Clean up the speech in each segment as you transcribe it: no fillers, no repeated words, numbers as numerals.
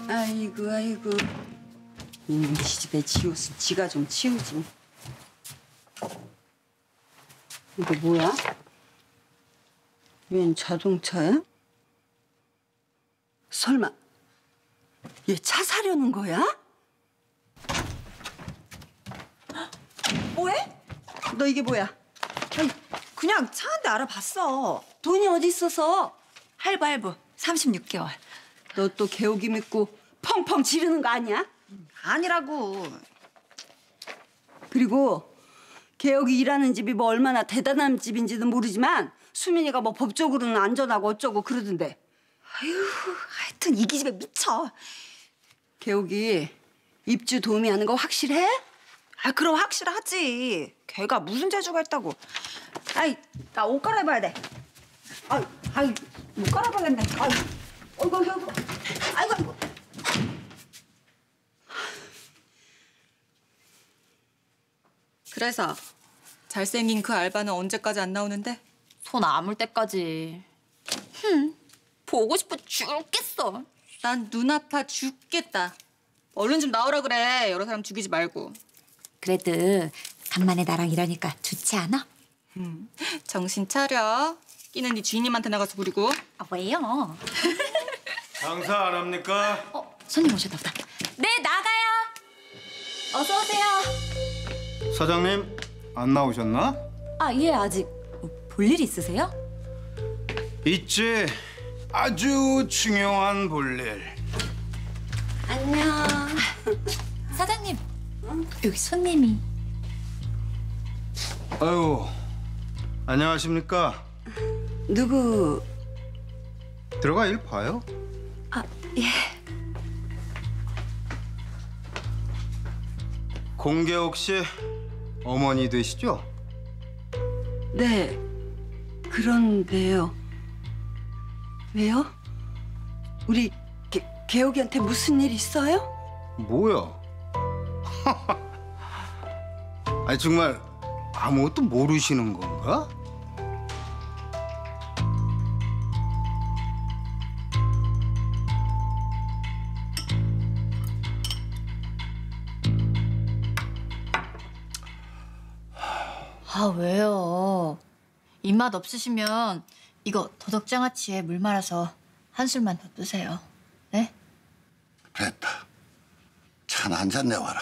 아이고 아이고. 이놈 지집애 지 옷은 지가 좀 치우지. 이거 뭐야? 웬 자동차야? 설마 얘 차 사려는 거야? 뭐해? 너 이게 뭐야? 아니, 그냥 차 한 대 알아봤어. 돈이 어디 있어서? 할부 36개월. 너 또 개오기 믿고 펑펑 지르는 거 아니야? 아니라고. 그리고 개혁이 일하는 집이 뭐 얼마나 대단한 집인지는 모르지만 수민이가 뭐 법적으로는 안전하고 어쩌고 그러던데. 아유, 하여튼 이 기집애 미쳐. 개혁이 입주 도우미하는 거 확실해? 아, 그럼 확실하지. 걔가 무슨 재주가 있다고. 아이, 나 옷 갈아입어야 돼. 아이, 못 갈아입어야겠네. 아이고. 아이고. 그래서 잘생긴 그 알바는 언제까지 안 나오는데? 손 아물 때까지. 보고 싶어 죽겠어. 난 눈 아파 죽겠다. 얼른 좀 나오라 그래. 여러 사람 죽이지 말고. 그래도 간만에 나랑 이러니까 좋지 않아? 정신 차려. 끼는 네 주인님한테 나가서 부리고. 아, 왜요? 장사 안 합니까? 손님 오셨나 보다. 네, 나가요. 어서 오세요. 사장님 안 나오셨나? 아, 예, 아직 볼 일 있으세요? 있지. 아주 중요한 볼일. 안녕. 사장님, 여기 손님이. 아유, 안녕하십니까? 누구? 들어가 일 봐요. 아, 예. 공개옥 씨 어머니 되시죠? 네. 그런데요. 왜요? 우리 개혁이한테 무슨 일 있어요? 뭐야? 아니 정말 아무것도 모르시는 건가? 아, 왜요? 입맛 없으시면 이거 도덕장아찌에 물 말아서 한 술만 더 드세요. 네? 됐다. 차나 한 잔 내와라.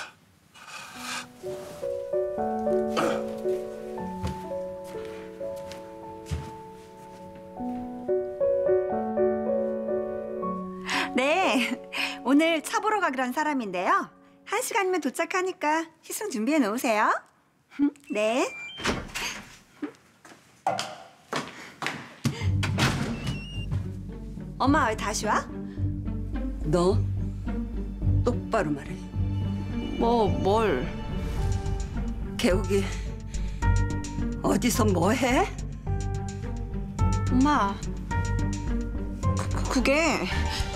네, 오늘 차 보러 가기로 한 사람인데요. 1시간이면 도착하니까 시승 준비해 놓으세요. 네. 엄마 왜 다시 와? 너 똑바로 말해. 뭘? 개혁이 어디서 뭐 해? 엄마, 그게